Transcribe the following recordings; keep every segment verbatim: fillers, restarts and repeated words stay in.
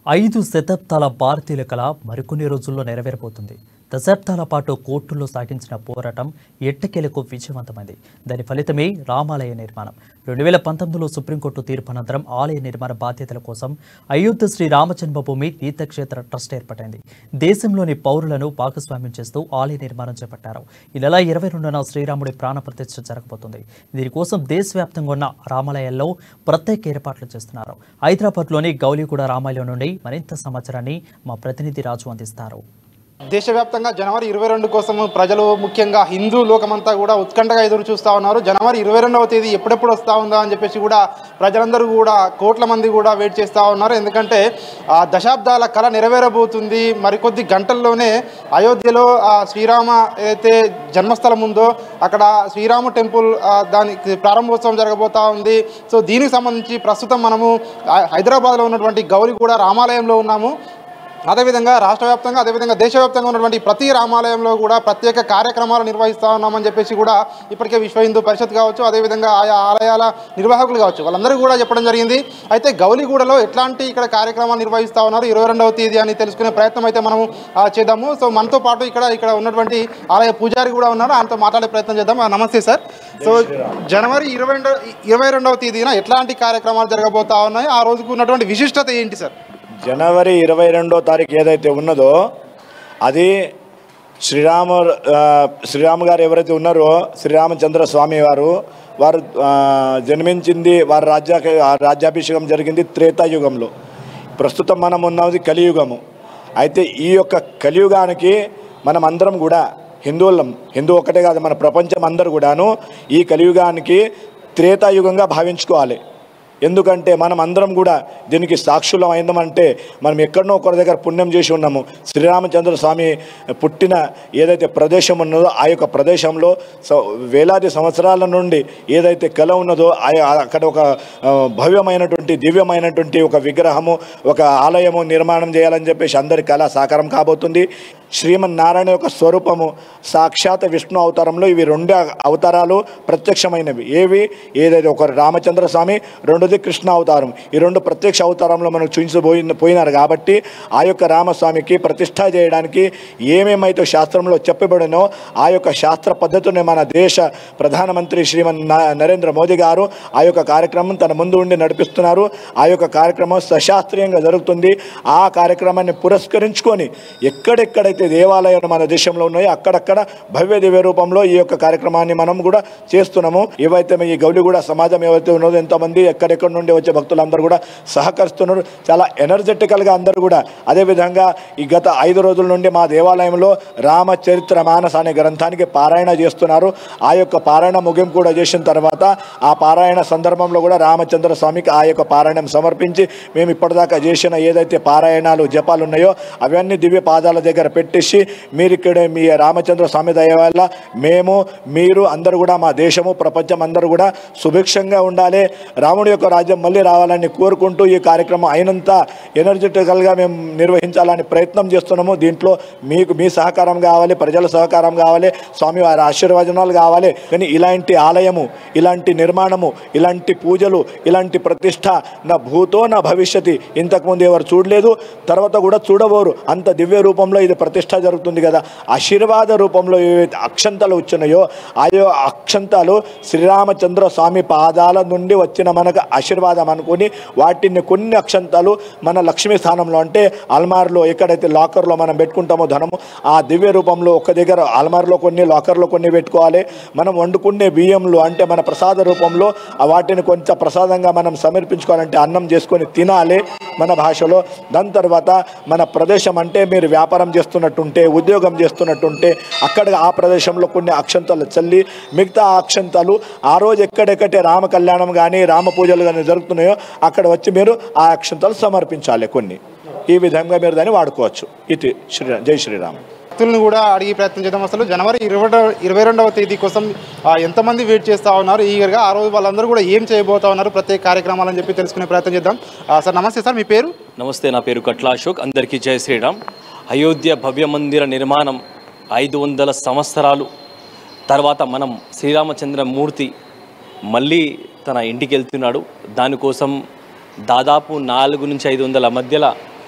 ఐదు శతాబ్దాల భారతీయుల కళ మరికొన్ని రోజుల్లో నెరవేరబోతుంది. దశాబ్దాల పాటు కోర్టుల్లో సాగించిన పోరాటం ఎట్టకేలకు విజయవంతమైంది. దాని ఫలితమే రామాలయ నిర్మాణం. రెండు వేల పంతొమ్మిదిలో సుప్రీంకోర్టు తీర్పు అనంతరం ఆలయ నిర్మాణ బాధ్యతల కోసం అయోధ్య శ్రీ రామజన్మభూమి తీర్థక్షేత్ర ట్రస్ట్ ఏర్పడింది. దేశంలోని పౌరులను భాగస్వామ్యం చేస్తూ ఆలయ నిర్మాణం చేపట్టారు. ఈ నెల ఇరవై రెండున శ్రీరాముడి ప్రాణ ప్రతిష్ఠ జరగబోతుంది. దీనికోసం దేశవ్యాప్తంగా ఉన్న రామాలయాల్లో ప్రత్యేక ఏర్పాట్లు చేస్తున్నారు. హైదరాబాద్లోని గౌలిగూడ రామాలయం నుండి మరింత సమాచారాన్ని మా ప్రతినిధి రాజు అందిస్తారు. దేశవ్యాప్తంగా జనవరి ఇరవై రెండు కోసం ప్రజలు ముఖ్యంగా హిందూ లోకమంతా కూడా ఉత్కంఠగా ఎదురు చూస్తూ ఉన్నారు. జనవరి ఇరవై రెండవ తేదీ ఎప్పుడెప్పుడు వస్తూ ఉందా అని చెప్పేసి కూడా ప్రజలందరూ కూడా కోట్ల మంది కూడా వెయిట్ చేస్తూ ఉన్నారు. ఎందుకంటే దశాబ్దాల కళ నెరవేరబోతుంది. మరికొద్ది గంటల్లోనే అయోధ్యలో శ్రీరామ ఏదైతే జన్మస్థలం ఉందో అక్కడ శ్రీరామ టెంపుల్ దానికి ప్రారంభోత్సవం జరగబోతూ ఉంది. సో దీనికి సంబంధించి ప్రస్తుతం మనము హైదరాబాద్లో ఉన్నటువంటి గౌలిగూడ రామాలయంలో ఉన్నాము. అదేవిధంగా రాష్ట్ర వ్యాప్తంగా అదేవిధంగా దేశవ్యాప్తంగా ఉన్నటువంటి ప్రతి రామాలయంలో కూడా ప్రత్యేక కార్యక్రమాలు నిర్వహిస్తూ ఉన్నామని చెప్పేసి కూడా ఇప్పటికే విశ్వ హిందూ పరిషత్ కావచ్చు, అదేవిధంగా ఆయా ఆలయాల నిర్వాహకులు కావచ్చు, వాళ్ళందరూ కూడా చెప్పడం జరిగింది. అయితే గౌలిగూడలో ఎట్లాంటి ఇక్కడ కార్యక్రమాలు నిర్వహిస్తూ ఉన్నారు ఇరవై రెండవ తేదీ అని తెలుసుకునే ప్రయత్నం అయితే మనం చేద్దాము. సో మనతో పాటు ఇక్కడ ఇక్కడ ఉన్నటువంటి ఆలయ పూజారి కూడా ఉన్నారు, ఆయనతో మాట్లాడే ప్రయత్నం చేద్దాం. నమస్తే సార్. సో జనవరి ఇరవై రెండవ ఇరవై రెండవ తేదీన ఎట్లాంటి కార్యక్రమాలు జరగబోతా ఉన్నాయి, ఆ రోజుకు ఉన్నటువంటి విశిష్టత ఏంటి సార్? జనవరి ఇరవై రెండో తారీఖు ఏదైతే ఉన్నదో అది శ్రీరామ శ్రీరామ గారు ఎవరైతే ఉన్నారో శ్రీరామచంద్ర స్వామి వారు వారు జన్మించింది, వారి రాజ్యా రాజ్యాభిషేకం జరిగింది త్రేతాయుగంలో. ప్రస్తుతం మనం ఉన్నది కలియుగము. అయితే ఈ యొక్క కలియుగానికి మనం అందరం కూడా హిందువులం, హిందూ ఒకటే కాదు మన ప్రపంచం అందరూ కూడాను ఈ కలియుగానికి త్రేతాయుగంగా భావించుకోవాలి. ఎందుకంటే మనం అందరం కూడా దీనికి సాక్షులం అయిందామంటే మనం ఎక్కడనో ఒకరి దగ్గర పుణ్యం చేసి ఉన్నాము. శ్రీరామచంద్ర స్వామి పుట్టిన ఏదైతే ప్రదేశం ఉన్నదో ఆ యొక్క ప్రదేశంలో వేలాది సంవత్సరాల నుండి ఏదైతే కళ ఉన్నదో అక్కడ ఒక భవ్యమైనటువంటి దివ్యమైనటువంటి ఒక విగ్రహము, ఒక ఆలయము నిర్మాణం చేయాలని చెప్పేసి అందరి కళ సాకారం కాబోతుంది. శ్రీమన్నారాయణ యొక్క స్వరూపము సాక్షాత్ విష్ణు అవతారంలో ఇవి రెండు అవతారాలు ప్రత్యక్షమైనవి. ఏవి ఏదైతే ఒకరు రామచంద్ర స్వామి, రెండోది కృష్ణ అవతారం. ఈ రెండు ప్రత్యక్ష అవతారంలో మనకు చూపించబోయి పోయినారు కాబట్టి ఆ యొక్క రామస్వామికి ప్రతిష్ఠ చేయడానికి ఏమేమైతే శాస్త్రంలో చెప్పబడినో ఆ యొక్క శాస్త్ర పద్ధతిని మన దేశ ప్రధానమంత్రి శ్రీమన్ నరేంద్ర మోదీ గారు ఆ యొక్క కార్యక్రమం తన ముందు ఉండి నడిపిస్తున్నారు. ఆ యొక్క కార్యక్రమం సశాస్త్రీయంగా జరుగుతుంది. ఆ కార్యక్రమాన్ని పురస్కరించుకొని ఎక్కడెక్కడైతే దేవాలయాలు మన దేశంలో ఉన్నాయో అక్కడక్కడ భవ్య దివ్య రూపంలో ఈ యొక్క కార్యక్రమాన్ని మనం కూడా చేస్తున్నాము. ఏవైతే ఈ గౌలిగూడ సమాజం ఏవైతే ఉన్నదో ఎంతమంది ఎక్కడెక్కడ నుండి వచ్చే భక్తులందరూ కూడా సహకరిస్తున్నారు. చాలా ఎనర్జెటికల్గా అందరూ కూడా. అదేవిధంగా ఈ గత ఐదు రోజుల నుండి మా దేవాలయంలో రామచరిత్ర మానస అనే గ్రంథానికి పారాయణ చేస్తున్నారు. ఆ యొక్క పారాయణ ముగింపు కూడా చేసిన తర్వాత ఆ పారాయణ సందర్భంలో కూడా రామచంద్ర స్వామికి ఆ యొక్క పారాయణం సమర్పించి మేము ఇప్పటిదాకా చేసిన ఏదైతే పారాయణాలు జపాలు ఉన్నాయో అవన్నీ దివ్య పాదాల దగ్గర పెట్టేసి మీరు ఇక్కడ మీ రామచంద్ర స్వామి దయ వల్ల మేము మీరు అందరూ కూడా మా దేశము ప్రపంచం అందరూ కూడా సుభిక్షంగా ఉండాలి, రాముడి యొక్క రాజ్యం మళ్ళీ రావాలని కోరుకుంటూ ఈ కార్యక్రమం అయినంత ఎనర్జెటికల్గా మేము నిర్వహించాలని ప్రయత్నం చేస్తున్నాము. దీంట్లో మీకు మీ సహకారం కావాలి, ప్రజల సహకారం కావాలి, స్వామి వారి ఆశీర్వచనాలు కావాలి. కానీ ఇలాంటి ఆలయము, ఇలాంటి నిర్మాణము, ఇలాంటి పూజలు, ఇలాంటి ప్రతిష్ట నా భూతో నా భవిష్యత్తు ఇంతకుముందు ఎవరు చూడలేదు, తర్వాత కూడా చూడబోరు. అంత దివ్య రూపంలో ఇది ప్రతిష్ట జరుగుతుంది కదా. ఆశీర్వాద రూపంలో ఏవైతే అక్షంతలు వచ్చినాయో ఆయో అక్షంతాలు శ్రీరామచంద్ర స్వామి పాదాల నుండి వచ్చిన మనకు ఆశీర్వాదం అనుకుని వాటిని కొన్ని అక్షంతాలు మన లక్ష్మీ స్థానంలో అంటే అల్మార్లో ఎక్కడైతే లాకర్లో మనం పెట్టుకుంటామో ధనము ఆ దివ్య రూపంలో ఒక దగ్గర అల్మార్లో కొన్ని లాకర్లో కొన్ని పెట్టుకోవాలి. మనం వండుకునే బియ్యంలో అంటే మన ప్రసాద రూపంలో వాటిని కొంచెం ప్రసాదంగా మనం సమర్పించుకోవాలంటే అన్నం చేసుకొని తినాలి మన భాషలో. దాని తర్వాత మన ప్రదేశం అంటే మీరు వ్యాపారం చేస్తున్నట్టుంటే ఉద్యోగం చేస్తున్నట్టుంటే అక్కడ ఆ ప్రదేశంలో కొన్ని అక్షంతాలు చల్లి మిగతా అక్షంతాలు ఆ రోజు ఎక్కడెక్కడే రామ కళ్యాణం కానీ రామ పూజలు కానీ జరుగుతున్నాయో అక్కడ వచ్చి మీరు ఆ అక్షంతాలు సమర్పించాలి కొన్ని. ఈ విధంగా మీరు దాన్ని వాడుకోవచ్చు. ఇది శ్రీ జై శ్రీరామ్. భక్తులను కూడా అడిగి ప్రయత్నం చేద్దాం. అసలు జనవరి ఇరవై ఇరవై రెండవ తేదీ కోసం ఎంతమంది వెయిట్ చేస్తూ ఉన్నారు, ఈగర్గా ఆ రోజు వాళ్ళందరూ కూడా ఏం చేయబోతా ఉన్నారు, ప్రత్యేక కార్యక్రమాలని చెప్పి తెలుసుకునే ప్రయత్నం చేద్దాం. సార్ నమస్తే సార్, మీ పేరు? నమస్తే, నా పేరు కట్ల అశోక్. అందరికీ జై శ్రీరామ్. అయోధ్య భవ్య మందిర నిర్మాణం ఐదు వందల సంవత్సరాలు తర్వాత మనం శ్రీరామచంద్రమూర్తి మళ్ళీ తన ఇంటికి వెళ్తున్నాడు. దానికోసం దాదాపు నాలుగు నుంచి ఐదు వందల మధ్యలో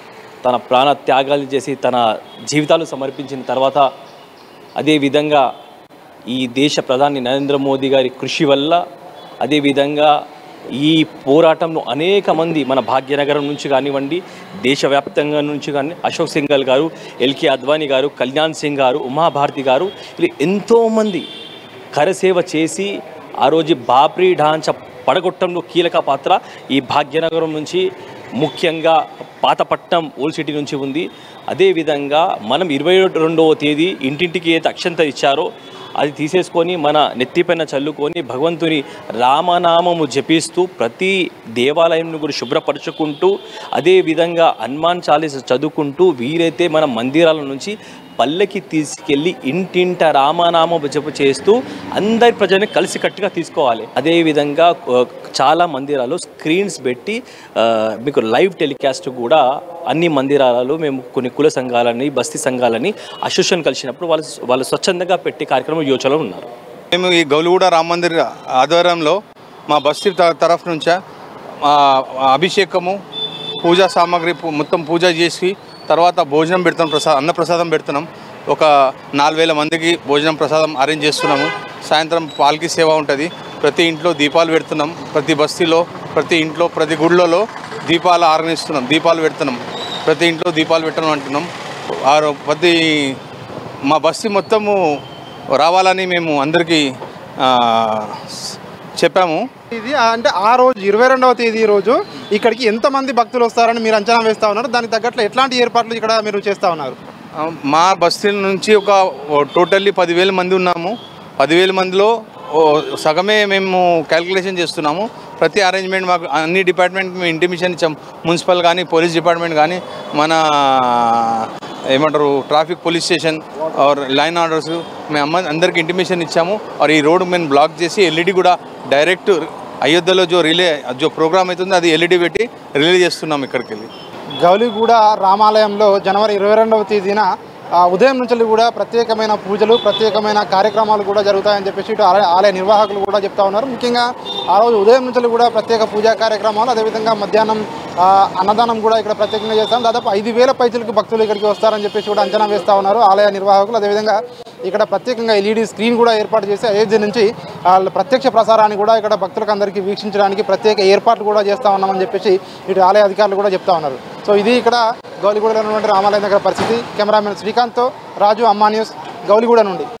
తన ప్రాణ త్యాగాలు చేసి తన జీవితాలు సమర్పించిన తర్వాత అదేవిధంగా ఈ దేశ ప్రధాని నరేంద్ర మోదీ గారి కృషి వల్ల అదేవిధంగా ఈ పోరాటంలో అనేక మంది మన భాగ్యనగరం నుంచి కానివ్వండి దేశవ్యాప్తంగా నుంచి కానీ అశోక్ సింఘాల్ గారు, ఎల్కే అద్వానీ గారు, కళ్యాణ్ సింగ్ గారు, ఉమాభారతి గారు ఇలా ఎంతోమంది కరసేవ చేసి ఆ రోజు బాబ్రీ ఢాంచా పడగొట్టడంలో కీలక పాత్ర ఈ భాగ్యనగరం నుంచి ముఖ్యంగా పాతపట్నం ఓల్డ్ సిటీ నుంచి ఉంది. అదేవిధంగా మనం ఇరవై రెండవ తేదీ ఇంటింటికి ఏదైతే అక్షంత ఇచ్చారో అది తీసేసుకొని మన నెత్తిపైన చల్లుకొని భగవంతుని రామనామము జపిస్తూ ప్రతి దేవాలయంను కూడా శుభ్రపరచుకుంటూ అదేవిధంగా హనుమాన్ చాలీస చదువుకుంటూ వీరైతే మన మందిరాల నుంచి పల్లెకి తీసుకెళ్ళి ఇంటింట రామనామ జప చేస్తూ అందరి ప్రజల్ని కలిసికట్టుగా తీసుకోవాలి. అదేవిధంగా చాలా మందిరాలు స్క్రీన్స్ పెట్టి మీకు లైవ్ టెలికాస్ట్ కూడా అన్ని మందిరాలలో మేము కొన్ని కుల సంఘాలని బస్తీ సంఘాలని అసోసియేషన్ కలిసినప్పుడు వాళ్ళు వాళ్ళు స్వచ్ఛందంగా పెట్టి కార్యక్రమం యోచనలో ఉన్నారు. మేము ఈ గౌలిగూడ రామ మందిర్ ఆధ్వర్యంలో మా బస్తీ తరఫు నుంచా అభిషేకము పూజా సామాగ్రి మొత్తం పూజ చేసి తర్వాత భోజనం పెడుతున్నాం, ప్రసాదం అన్న ప్రసాదం పెడుతున్నాం. ఒక నాలుగు వేల మందికి భోజనం ప్రసాదం అరేంజ్ చేస్తున్నాము. సాయంత్రం పాల్కి సేవ ఉంటుంది. ప్రతి ఇంట్లో దీపాలు పెడుతున్నాం. ప్రతి బస్తీలో ప్రతి ఇంట్లో ప్రతి గుళ్ళలో దీపాలు ఆర్గనిస్తున్నాం, దీపాలు పెడుతున్నాం. ప్రతి ఇంట్లో దీపాలు పెట్టడం అంటున్నాం. ప్రతి మా బస్తీ మొత్తము రావాలని మేము అందరికీ చెప్పాము. ఇది అంటే ఆ రోజు ఇరవై రెండవ తేదీ రోజు ఇక్కడికి ఎంతమంది భక్తులు వస్తారని మీరు అంచనా వేస్తూ ఉన్నారు? దానికి తగ్గట్లు ఎట్లాంటి ఏర్పాట్లు ఇక్కడ మీరు చేస్తూ ఉన్నారు? మా బస్తీల నుంచి ఒక టోటల్లీ పదివేల మంది ఉన్నాము. పదివేల మందిలో సగమే మేము క్యాల్కులేషన్ చేస్తున్నాము. ప్రతి అరేంజ్మెంట్ మాకు అన్ని డిపార్ట్మెంట్ మేము ఇంటిమేషన్ ఇచ్చాము. మున్సిపల్ కానీ పోలీస్ డిపార్ట్మెంట్ కానీ మన ఏమంటారు traffic police station or line orders మేము అమ్మ అందరికి ఇంటిమేషన్ ఇచ్చాము. और ఈ రోడ్ మేము బ్లాక్ చేసి ఎల్ఈడి కూడా డైరెక్ట్ అయోధ్యలో జో రిలే జో ప్రోగ్రామ్ అవుతుంది అది ఎల్ఈడి పెట్టి రిలే చేస్తున్నాం ఇక్కడికి వెళ్ళి. గౌలిగూడ రామాలయంలో జనవరి ఇరవై రెండవ తేదీన ఉదయం నుంచి కూడా ప్రత్యేకమైన పూజలు ప్రత్యేకమైన కార్యక్రమాలు కూడా జరుగుతాయని చెప్పేసి ఇటు ఆలయ నిర్వాహకులు కూడా చెప్తా ఉన్నారు. ముఖ్యంగా ఆ రోజు ఉదయం నుంచి కూడా ప్రత్యేక పూజా కార్యక్రమాలు అదేవిధంగా మధ్యాహ్నం అన్నదానం కూడా ఇక్కడ ప్రత్యేకంగా చేస్తాం. దాదాపు ఐదు వేల పైసలకు భక్తులు ఇక్కడికి వస్తారని చెప్పేసి కూడా అంచనా వేస్తూ ఉన్నారు ఆలయ నిర్వాహకులు. అదేవిధంగా ఇక్కడ ప్రత్యేకంగా ఎల్ఈడి స్క్రీన్ కూడా ఏర్పాటు చేసి అయోధ్య నుంచి ప్రత్యక్ష ప్రసారాన్ని కూడా ఇక్కడ భక్తులకు అందరికీ వీక్షించడానికి ప్రత్యేక ఏర్పాట్లు కూడా చేస్తూ ఉన్నామని చెప్పేసి ఇటు ఆలయ అధికారులు కూడా చెప్తా ఉన్నారు. సో ఇది ఇక్కడ గౌలిగూడలో ఉన్నటువంటి రామాలయం దగ్గర పరిస్థితి. కెమెరామెన్ శ్రీకాంత్తో రాజు, అమ్మా న్యూస్, గౌలిగూడ నుండి.